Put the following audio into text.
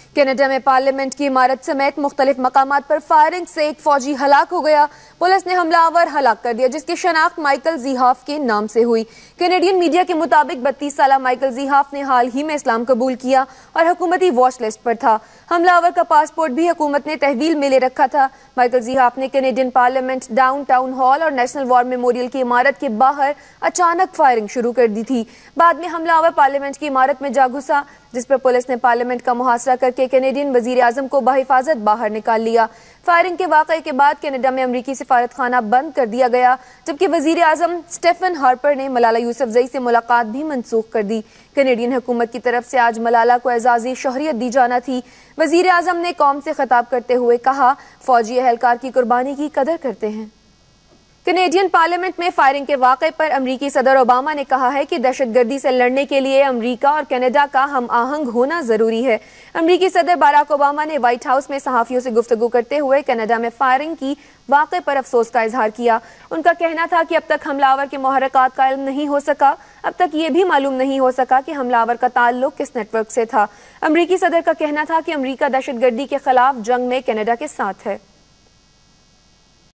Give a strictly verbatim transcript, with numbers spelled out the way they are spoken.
Canada में parliament की इमारत समेत मुख्तलिफ मकामात पर फायरिंग से एक फौजी हलाक हो गया। पुलिस ने हमलावर हलाक कर दिया, जिसकी शनाख्त माइकल ज़ीहाफ के नाम से हुई। कैनेडियन मीडिया के मुताबिक बत्तीस साल माइकल ज़ीहाफ ने हाल ही में इस्लाम कबूल किया और हुकूमती वॉच लिस्ट पर था। हमलावर का पासपोर्ट भी हुकूमत ने तहवील में ले रखा था। माइकल ज़ीहाफ ने Canadian parliament, downtown hall और नेशनल वॉर मेमोरियल की इमारत के बाहर अचानक फायरिंग शुरू कर दी थी। बाद में हमलावर पार्लियामेंट की इमारत में जा घुसा, जिस पर पुलिस ने पार्लियामेंट का मुहासरा करके कैनेडियन वजीर आजम को बहिफाजत बाहर निकाल लिया। फायरिंग के वाक़े के बाद कनाडा में अमरीकी सिफारत खाना बंद कर दिया गया, जबकि वजीर आजम स्टेफन हार्पर ने मलाला यूसुफजई से मुलाकात भी मनसूख कर दी। कैनेडियन हुकूमत की तरफ से आज मलाला को एजाज़ी शहरियत दी जाना थी। वजीर आजम ने कौम से खिताब करते हुए कहा, फौजी एहलकार की कुर्बानी की कदर करते हैं। कैनेडियन पार्लियामेंट में फायरिंग के वाक़े पर अमरीकी सदर ओबामा ने कहा है कि दहशतगर्दी से लड़ने के लिए अमरीका और कनाडा का हम आहंग होना जरूरी है। अमरीकी सदर बराक ओबामा ने व्हाइट हाउस में सहाफ़ियों से गुफ्तगू करते हुए कनाडा में फायरिंग की वाक़े पर अफसोस का इजहार किया। उनका कहना था कि अब तक हमलावर के मुहर्रकात का इल्म नहीं हो सका। अब तक ये भी मालूम नहीं हो सका कि हमलावर का ताल्लुक किस नेटवर्क से था। अमरीकी सदर का कहना था कि अमरीका दहशतगर्दी के खिलाफ जंग में कनाडा के साथ है।